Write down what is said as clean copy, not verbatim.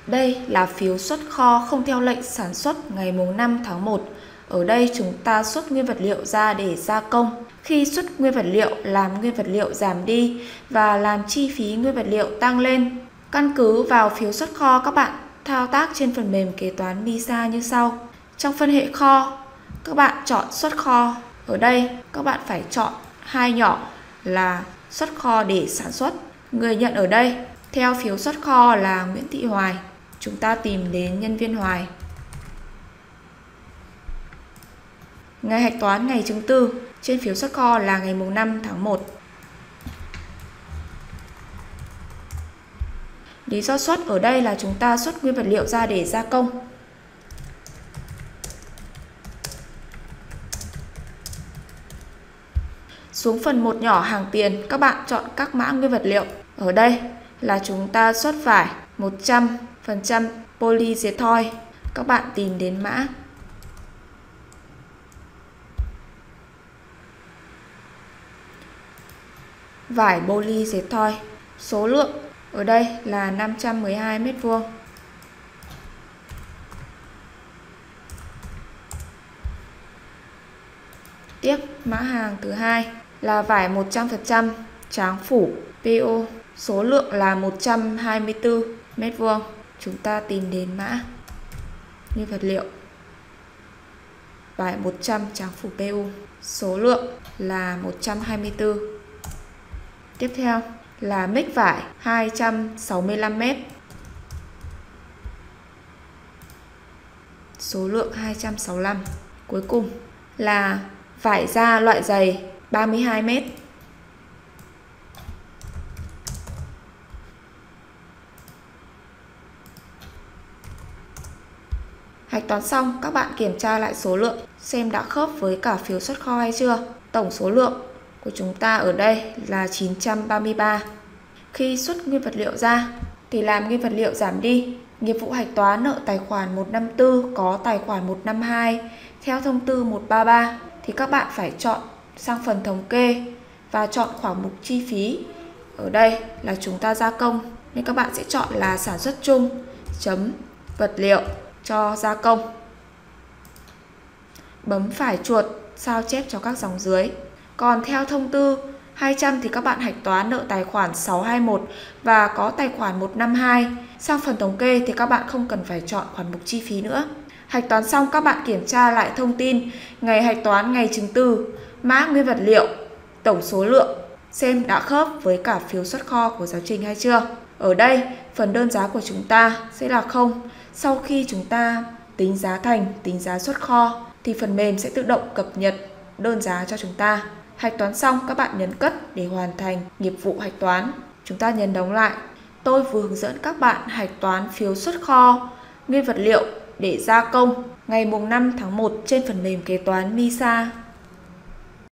Đây là phiếu xuất kho không theo lệnh sản xuất ngày mùng 5 tháng 1. Ở đây chúng ta xuất nguyên vật liệu ra để gia công. Khi xuất nguyên vật liệu làm nguyên vật liệu giảm đi và làm chi phí nguyên vật liệu tăng lên. Căn cứ vào phiếu xuất kho, các bạn thao tác trên phần mềm kế toán MISA như sau. Trong phân hệ kho, các bạn chọn xuất kho. Ở đây các bạn phải chọn hai nhỏ là xuất kho để sản xuất. Người nhận ở đây theo phiếu xuất kho là Nguyễn Thị Hoài. Chúng ta tìm đến nhân viên Hoài. Ngày hạch toán ngày chứng từ trên phiếu xuất kho là ngày mùng 5 tháng 1. Lý do xuất ở đây là chúng ta xuất nguyên vật liệu ra để gia công. Xuống phần một nhỏ hàng tiền, các bạn chọn các mã nguyên vật liệu. Ở đây là chúng ta xuất vải 100% poly dệt thoi. Các bạn tìm đến mã. Vải poly dệt thoi. Số lượng ở đây là 512 m². Tiếp, mã hàng thứ hai là vải 100% tráng phủ PO. Số lượng là 124 m². Chúng ta tìm đến mã nguyên vật liệu. Vải 100 tráng phủ PU. Số lượng là 124. Tiếp theo là mix vải 265 m. Số lượng 265. Cuối cùng là vải da loại dày 32 m. Hạch toán xong, các bạn kiểm tra lại số lượng xem đã khớp với cả phiếu xuất kho hay chưa. Tổng số lượng của chúng ta ở đây là 933. Khi xuất nguyên vật liệu ra thì làm nguyên vật liệu giảm đi. Nghiệp vụ hạch toán nợ tài khoản 154 có tài khoản 152 theo thông tư 133 thì các bạn phải chọn sang phần thống kê và chọn khoản mục chi phí. Ở đây là chúng ta gia công nên các bạn sẽ chọn là sản xuất chung chấm vật liệu cho gia công. Bấm phải chuột sao chép cho các dòng dưới. Còn theo thông tư 200 thì các bạn hạch toán nợ tài khoản 621 và có tài khoản 152. Sang phần thống kê thì các bạn không cần phải chọn khoản mục chi phí nữa. Hạch toán xong, các bạn kiểm tra lại thông tin ngày hạch toán, ngày chứng từ, mã nguyên vật liệu, tổng số lượng xem đã khớp với cả phiếu xuất kho của giáo trình hay chưa. Ở đây phần đơn giá của chúng ta sẽ là 0. Sau khi chúng ta tính giá thành, tính giá xuất kho thì phần mềm sẽ tự động cập nhật đơn giá cho chúng ta. Hạch toán xong, các bạn nhấn cất để hoàn thành nghiệp vụ hạch toán. Chúng ta nhấn đóng lại. Tôi vừa hướng dẫn các bạn hạch toán phiếu xuất kho, nguyên vật liệu để gia công ngày mùng 5 tháng 1 trên phần mềm kế toán MISA.